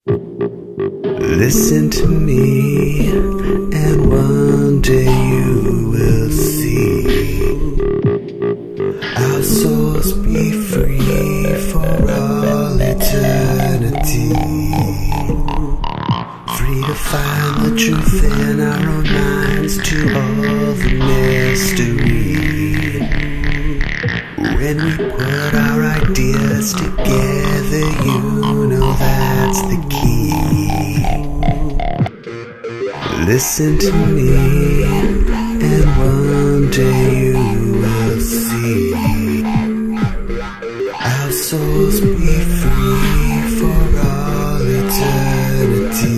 Listen to me, and one day you will see our souls be free for all eternity. Free to find the truth in our own minds, to all the mystery. When we put our ideas together, you know that's the key. Listen to me, and one day you will see our souls be free for all eternity.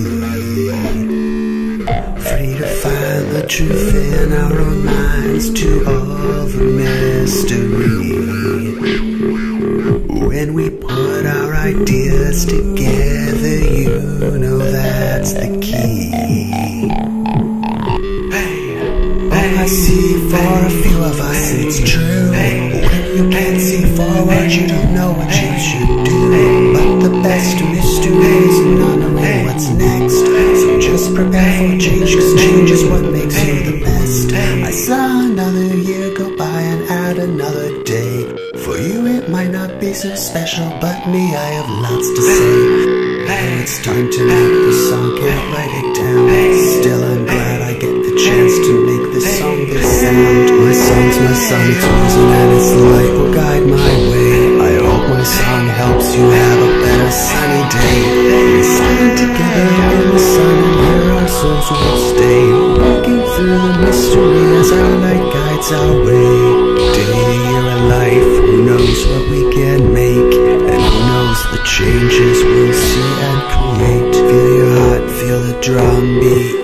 Free to find the truth in our own minds, to all the mystery. When we put our ideas together, you know that's the key. All I see for a few of us, it's true. When you can't see forward, you don't know what you should do. But the best mystery is not knowing what's next. So just prepare for change, cause change is what makes you the best. I saw another year go by and add another day. For you it might not be so special, but me, I have lots to say. Now it's time to make the song, can't write it down. Still I'm glad I get the chance to make this song this sound. My song's my song, it's reason and its light will guide my way. I hope my song helps you have a better sunny day. We stand together in the sun and here our souls will stay, walking through the mystery as our light guides our way. Day, year and life, who knows what we can make, and who knows the changes we'll see and create. Feel your heart, feel the drum beat.